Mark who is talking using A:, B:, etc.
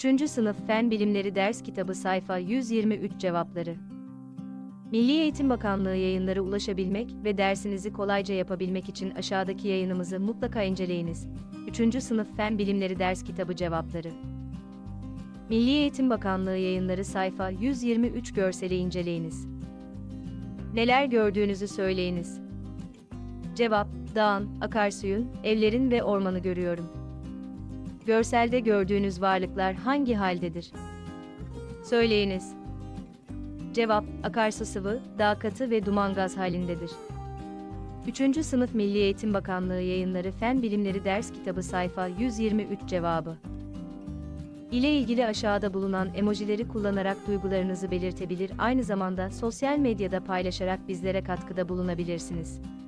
A: 3. Sınıf Fen Bilimleri Ders Kitabı sayfa 123 cevapları. Milli Eğitim Bakanlığı yayınları ulaşabilmek ve dersinizi kolayca yapabilmek için aşağıdaki yayınımızı mutlaka inceleyiniz. 3. Sınıf Fen Bilimleri Ders Kitabı cevapları. Milli Eğitim Bakanlığı yayınları sayfa 123 görseli inceleyiniz. Neler gördüğünüzü söyleyiniz. Cevap: dağın, akarsuyun, evlerin ve ormanı görüyorum. Görselde gördüğünüz varlıklar hangi haldedir? Söyleyiniz. Cevap: akarsu sıvı, dağ katı ve duman gaz halindedir. 3. Sınıf Milli Eğitim Bakanlığı yayınları Fen Bilimleri Ders Kitabı sayfa 123 cevabı. İle ilgili aşağıda bulunan emojileri kullanarak duygularınızı belirtebilir, aynı zamanda sosyal medyada paylaşarak bizlere katkıda bulunabilirsiniz.